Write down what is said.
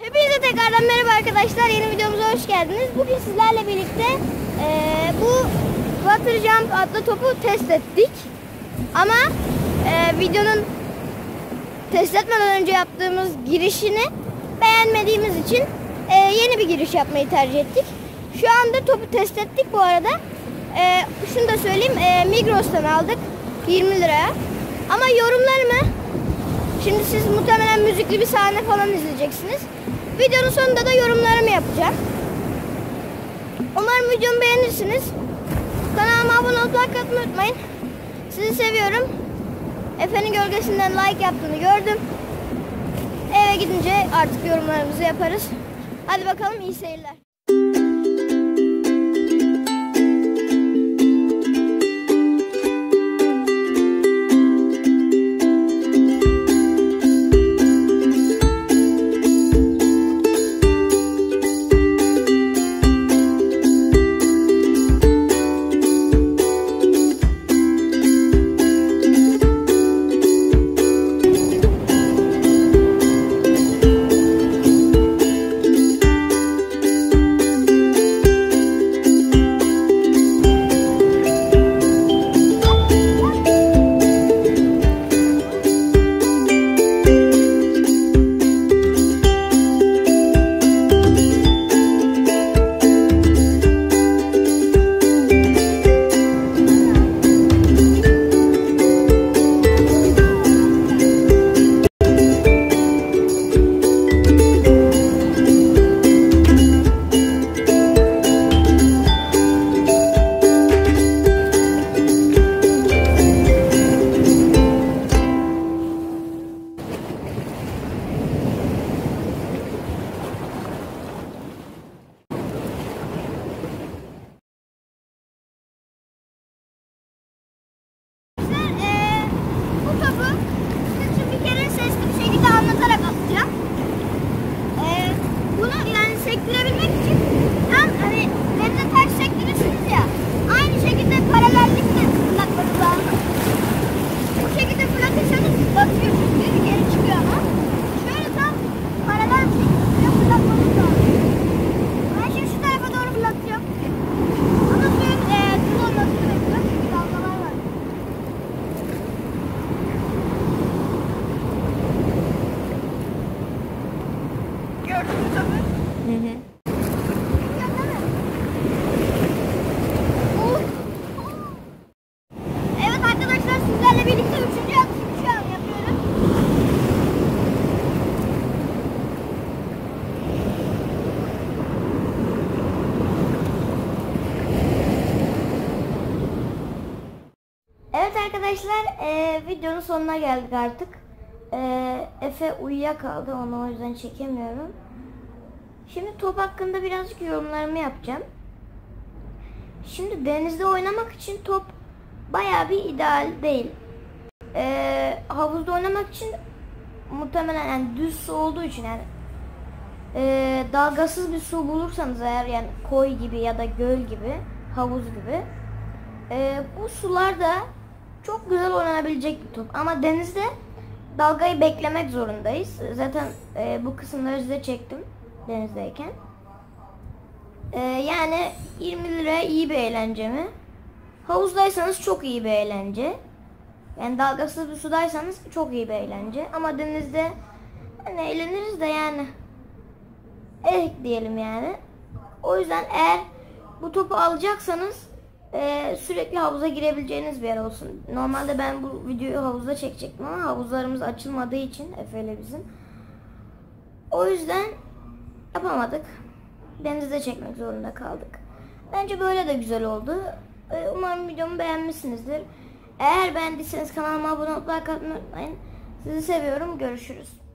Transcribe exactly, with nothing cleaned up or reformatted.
Hepinize tekrardan merhaba arkadaşlar. Yeni videomuza hoş geldiniz. Bugün sizlerle birlikte e, bu Water Jump adlı topu test ettik. Ama e, videonun test etmeden önce yaptığımız girişini beğenmediğimiz için e, yeni bir giriş yapmayı tercih ettik. Şu anda topu test ettik bu arada. E, şunu da söyleyeyim. E, Migros'tan aldık. yirmi liraya. Ama yorumlarımı şimdi siz muhtemelen müzikli bir sahne falan izleyeceksiniz. Videonun sonunda da yorumlarımı yapacağım. Umarım videomu beğenirsiniz. Kanalıma abone olup like atmayı unutmayın. Sizi seviyorum. Efe'nin gölgesinden like yaptığını gördüm. Eve gidince artık yorumlarımızı yaparız. Hadi bakalım, iyi seyirler. Sektirebilmek için tam hani denize taş sektirirsiniz ya, aynı şekilde paralellikle fırlatmanız lazım. Bu şekilde fırlatırsanız batıyor çünkü geri çıkıyor ama şöyle tam paralel bir şekilde fırlatmanız lazım. Ben şimdi şu tarafa doğru fırlatacağım. Ama suyun e, tuz olmasını bekliyorum çünkü dalgalar var. Gördünüz mü? Hı hı. Evet arkadaşlar, sizlerle birlikte üçüncü atışımı şu an yapıyorum. Evet arkadaşlar, e, videonun sonuna geldik artık. E, Efe uyuyakaldı, onu o yüzden çekemiyorum. Şimdi top hakkında birazcık yorumlarımı yapacağım. Şimdi denizde oynamak için top bayağı bir ideal değil. Ee, havuzda oynamak için muhtemelen yani düz su olduğu için yani e, dalgasız bir su bulursanız eğer, yani koy gibi ya da göl gibi, havuz gibi, e, bu sularda çok güzel oynanabilecek bir top. Ama denizde dalgayı beklemek zorundayız. Zaten e, bu kısımları size çektim denizdeyken. Ee, yani yirmi liraya iyi bir eğlence mi? Havuzdaysanız çok iyi bir eğlence. Yani dalgasız bir sudaysanız çok iyi bir eğlence. Ama denizde hani eğleniriz de yani eh diyelim yani. O yüzden eğer bu topu alacaksanız e, sürekli havuza girebileceğiniz bir yer olsun. Normalde ben bu videoyu havuzda çekecektim ama havuzlarımız açılmadığı için Efe'yle bizim. O yüzden yapamadık. Denizde çekmek zorunda kaldık. Bence böyle de güzel oldu. Umarım videomu beğenmişsinizdir. Eğer beğendiyseniz kanalıma abone olup like atmayı unutmayın. Sizi seviyorum. Görüşürüz.